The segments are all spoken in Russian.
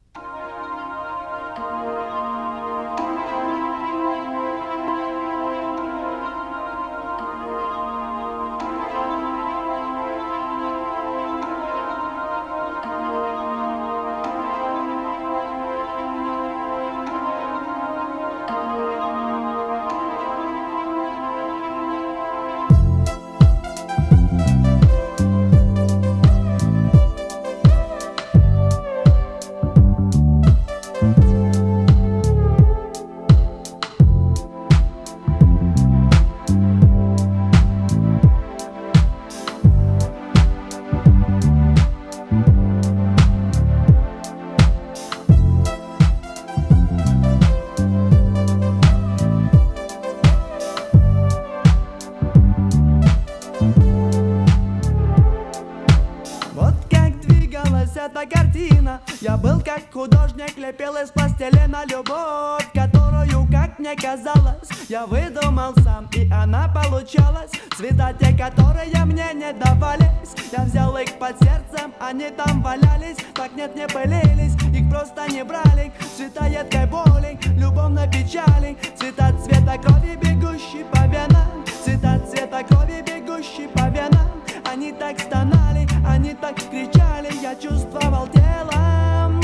Эта картина. Я был как художник, лепил из пластилина любовь, которую, как мне казалось, я выдумал сам, и она получалась. Цвета те, которые мне не давались, я взял их под сердцем, они там валялись. Так нет, не пылились, их просто не брали. Цвета едкой боли, любовной печали, цвета цвета крови, бегущей по венам, цвета цвета крови, бегущей по венам. Они так стонали, они так кричали, я чувствовал телом.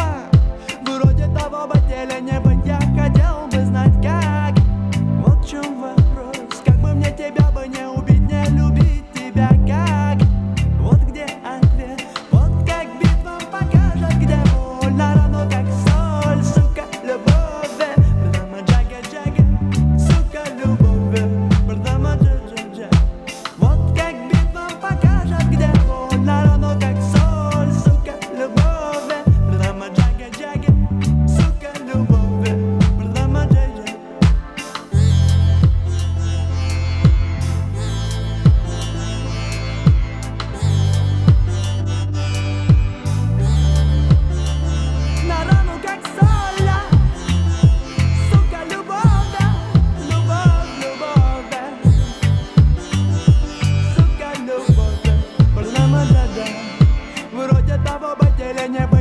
Вроде того бы теле не быть, я хотел бы знать как. Вот в чем вопрос, как бы мне тебя бы не убить, не любить тебя как. Вот где ответ, вот как битва покажет, где больно, равно как соль, сука, любовь. Прямо джага-джага, сука, любовь. Прямо джага-джага. Вот как битва покажет, где больно, равно как соль, сука, любовь. Прямо джага-джага, сука, любовь. Прямо джага-джага. На рану как соль, сука, любовь, любовь, любовь, сука, любовь, прямо да-да. Вроде того бы теле не